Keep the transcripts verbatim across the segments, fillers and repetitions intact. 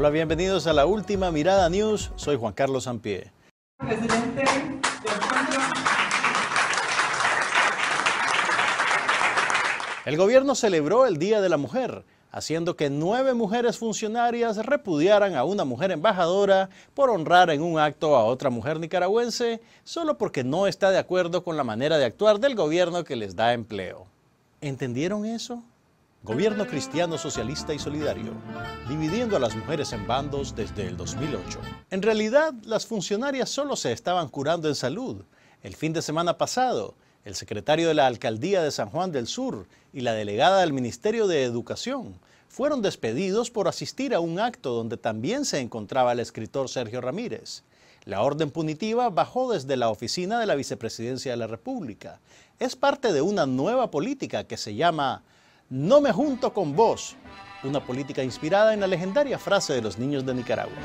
Hola, bienvenidos a la Última Mirada News. Soy Juan Carlos Sampié. Presidente del El gobierno celebró el Día de la Mujer, haciendo que nueve mujeres funcionarias repudiaran a una mujer embajadora por honrar en un acto a otra mujer nicaragüense, solo porque no está de acuerdo con la manera de actuar del gobierno que les da empleo. ¿Entendieron eso? Gobierno cristiano, socialista y solidario, dividiendo a las mujeres en bandos desde el dos mil ocho. En realidad, las funcionarias solo se estaban curando en salud. El fin de semana pasado, el secretario de la Alcaldía de San Juan del Sur y la delegada del Ministerio de Educación fueron despedidos por asistir a un acto donde también se encontraba el escritor Sergio Ramírez. La orden punitiva bajó desde la oficina de la Vicepresidencia de la República. Es parte de una nueva política que se llama "No me junto con vos", una política inspirada en la legendaria frase de los niños de Nicaragua.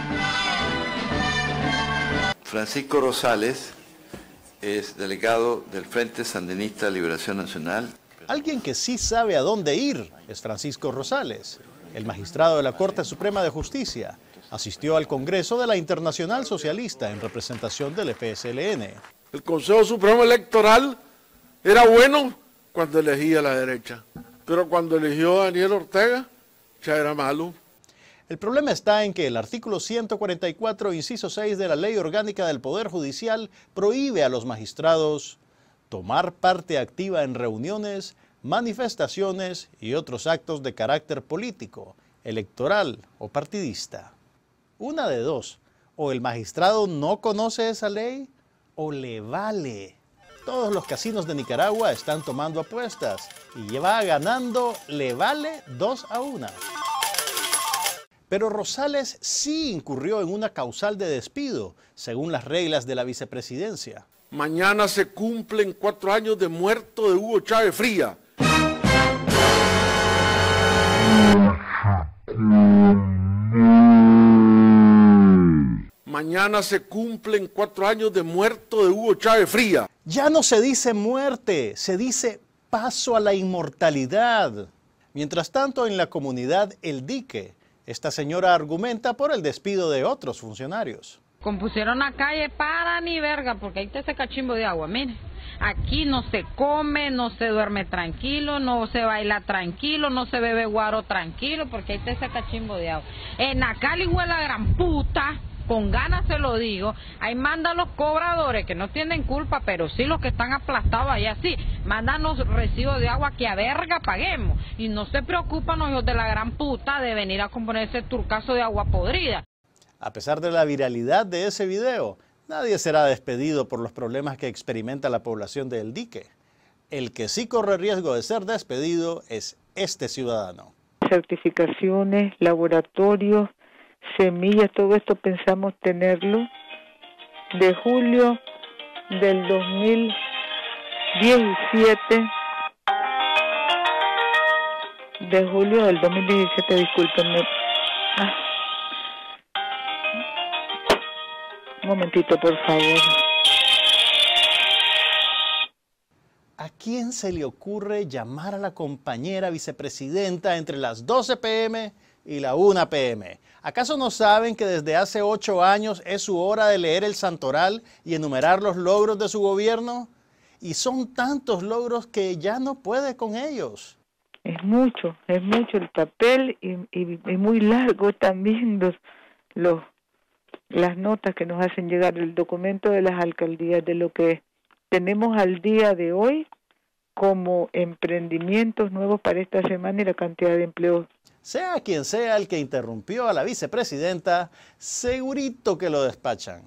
Francisco Rosales es delegado del Frente Sandinista de Liberación Nacional. Alguien que sí sabe a dónde ir es Francisco Rosales, el magistrado de la Corte Suprema de Justicia. Asistió al Congreso de la Internacional Socialista en representación del F S L N. El Consejo Supremo Electoral era bueno cuando elegía a la derecha, pero cuando eligió a Daniel Ortega ya era malo. El problema está en que el artículo ciento cuarenta y cuatro, inciso seis de la Ley Orgánica del Poder Judicial prohíbe a los magistrados tomar parte activa en reuniones, manifestaciones y otros actos de carácter político, electoral o partidista. Una de dos, o el magistrado no conoce esa ley o le vale. Todos los casinos de Nicaragua están tomando apuestas y va ganando le vale dos a una. Pero Rosales sí incurrió en una causal de despido, según las reglas de la vicepresidencia. Mañana se cumplen cuatro años de muerto de Hugo Chávez Fría. Mañana se cumplen cuatro años de muerto de Hugo Chávez Fría. Ya no se dice muerte, se dice paso a la inmortalidad. Mientras tanto, en la comunidad El Dique, esta señora argumenta por el despido de otros funcionarios. Compusieron la calle para ni verga, porque ahí está ese cachimbo de agua, mire. Aquí no se come, no se duerme tranquilo, no se baila tranquilo, no se bebe guaro tranquilo, porque ahí está ese cachimbo de agua. En la Cali huele la gran puta, con ganas se lo digo, ahí mandan los cobradores que no tienen culpa, pero sí los que están aplastados allá sí, mandan los recibos de agua que a verga paguemos, y no se preocupan los hijos de la gran puta de venir a componer ese turcazo de agua podrida. A pesar de la viralidad de ese video, nadie será despedido por los problemas que experimenta la población de El Dique. El que sí corre riesgo de ser despedido es este ciudadano. Certificaciones, laboratorios, semillas, todo esto pensamos tenerlo de julio del dos mil diecisiete, de julio del dos mil diecisiete, discúlpenme. Ah. Un momentito, por favor. ¿A quién se le ocurre llamar a la compañera vicepresidenta entre las doce pe eme y la una pe eme? ¿Acaso no saben que desde hace ocho años es su hora de leer el santoral y enumerar los logros de su gobierno? Y son tantos logros que ya no puede con ellos. Es mucho, es mucho el papel y, y, y muy largo también los, los, las notas que nos hacen llegar, el documento de las alcaldías, de lo que tenemos al día de hoy como emprendimientos nuevos para esta semana y la cantidad de empleos. Sea quien sea el que interrumpió a la vicepresidenta, segurito que lo despachan.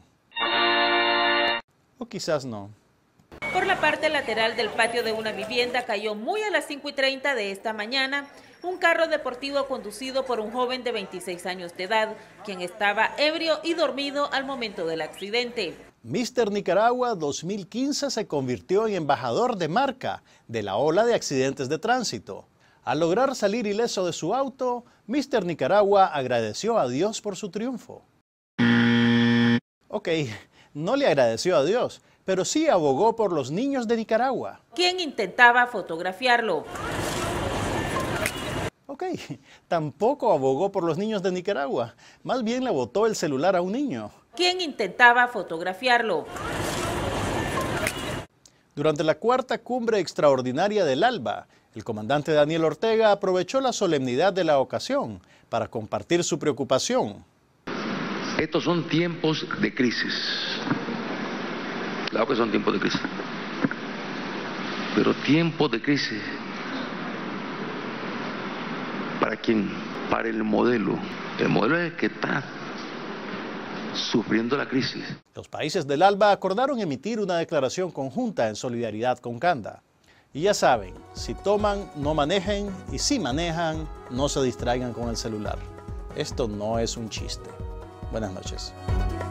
O quizás no. Por la parte lateral del patio de una vivienda cayó muy a las cinco y treinta de esta mañana un carro deportivo conducido por un joven de veintiséis años de edad, quien estaba ebrio y dormido al momento del accidente. míster Nicaragua dos mil quince se convirtió en embajador de marca de la ola de accidentes de tránsito. Al lograr salir ileso de su auto, míster Nicaragua agradeció a Dios por su triunfo. Ok, no le agradeció a Dios, pero sí abogó por los niños de Nicaragua. Quien intentaba fotografiarlo. Ok, Ok, tampoco abogó por los niños de Nicaragua, más bien le botó el celular a un niño. Quien intentaba fotografiarlo. Durante la cuarta cumbre extraordinaria del ALBA, el comandante Daniel Ortega aprovechó la solemnidad de la ocasión para compartir su preocupación. Estos son tiempos de crisis. Claro que son tiempos de crisis. Pero tiempos de crisis, ¿para quién? Para el modelo. El modelo es el que está sufriendo la crisis. Los países del ALBA acordaron emitir una declaración conjunta en solidaridad con Canda. Y ya saben, si toman, no manejen, y si manejan, no se distraigan con el celular. Esto no es un chiste. Buenas noches.